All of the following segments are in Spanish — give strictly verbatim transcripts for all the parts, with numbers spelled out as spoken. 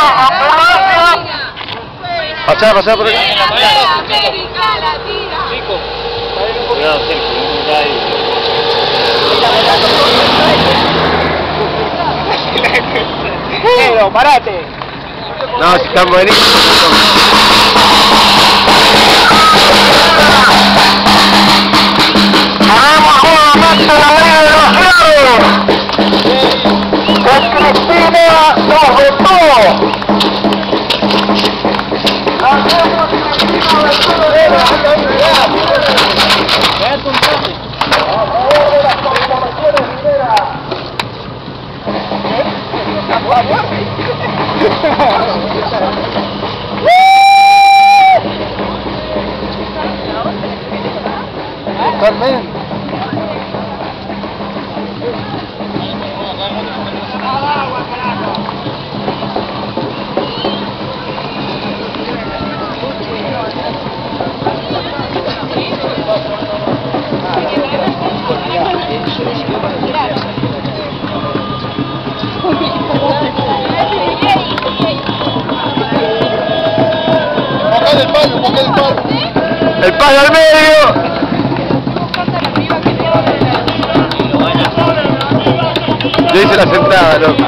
Pasá, pasá por acá. América Latina. Cuidado, Sergio, no está ahí. Pero, parate. No, si están buenísimos. ¡Hagamos una marcha a la Liga de los Claros! ¡Con Cristina nos votó! ¡Hagamos Cristina de todo de la a favor de las corporaciones mineras! Totalmente. El palo, el palo. El palo al medio. Yo hice la sentada, loco.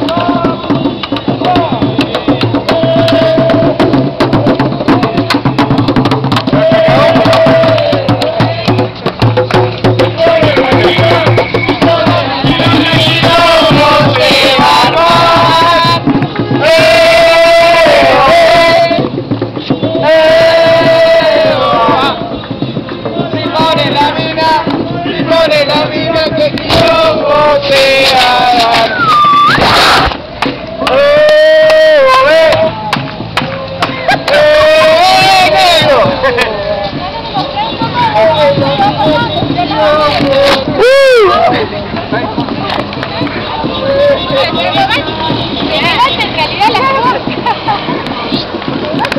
La mina que quiero botear. ¡Eh, bebé! ¡Eh, negro! ¡Uh!